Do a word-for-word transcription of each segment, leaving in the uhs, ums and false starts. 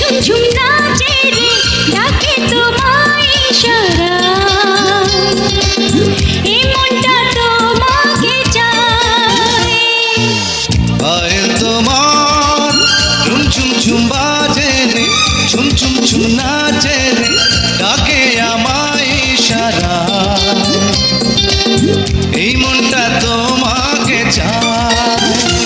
ঝুম ঝুম নাচে রে ডাকে তোমায় ইশারা এই মনটা তোমাকে চায় পায়েল তোমার ঝুম ঝুম ঝুম বাজে রে ঝুম ঝুম ঝুম নাচে রে ডাকে আমায় ইশারা এই মনটা তোমাকে চায়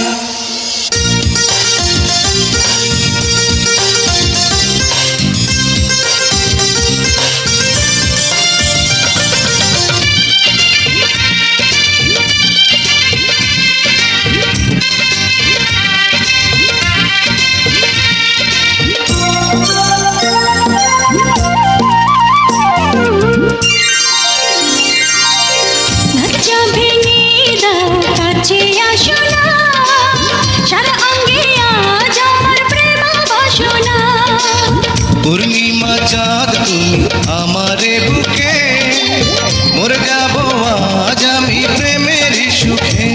পূর্ণিমা চাঁদ তুমি আমারে বুকে মর যাব আজ আমি প্রেমের সুখে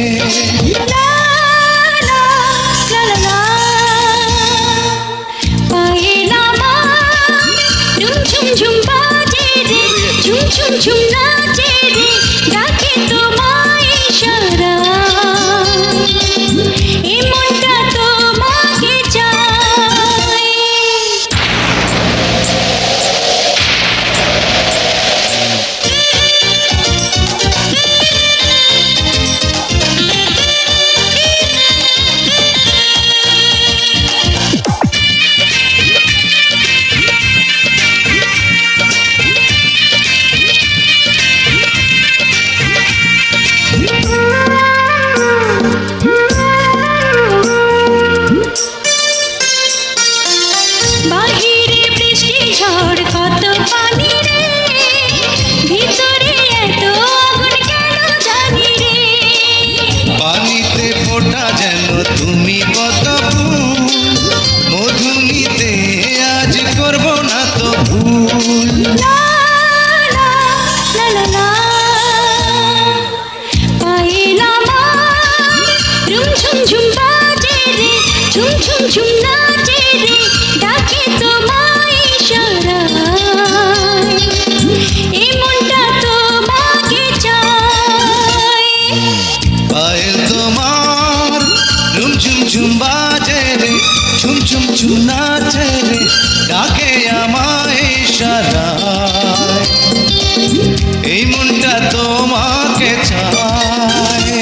পায়েল আমার ঝুম ঝুম ঝুম বাজে রে ঝুম ঝুম ঝুম নাচে রে ডাকে তোমায় ইশারা এই মনটা তোমাকে চায় বাহিরে বৃষ্টি ঝড় কত পানি রে ভিতরে এত আগুন কেন জানি রে পানিতে ফোটা যেন তুমি কত ফুল মধু নিতে আজ করব না তো ভুল লা লা লা লা লা পায়েল আমার ঝুম ঝুম ঝুম বাজে রে ঝুম ঝুম ঝুম নাচে রে ডাকে তোমায় ইশারা এই মনটা তোমাকে চায় পায়েল তোমার ঝুম ঝুম ঝুম বাজে রে ঝুম ঝুম ঝুম নাচে রে ডাকে আমায় ইশারা এই মনটা তোমাকে চায়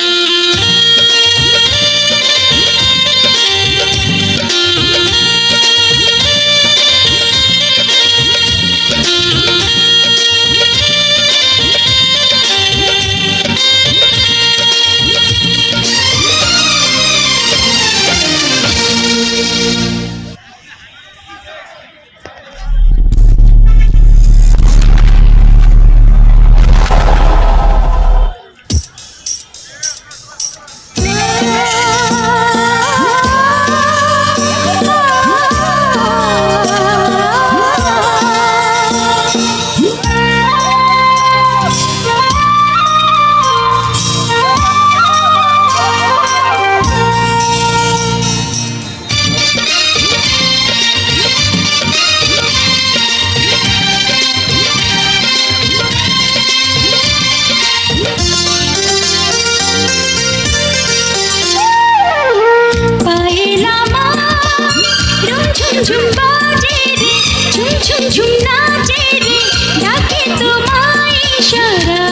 ঝুম বাজে রে ঝুম ঝুম ঝুম নাচে রে ডাকে তোমায় ইশারা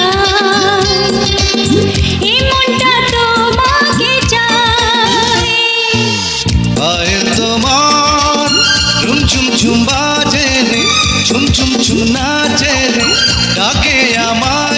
এই মনটা তোমাকে চায় পায়েল তোমার ঝুম ঝুম ঝুম বাজে রে ঝুম ঝুম ঝুম নাচে রে ডাকে আমার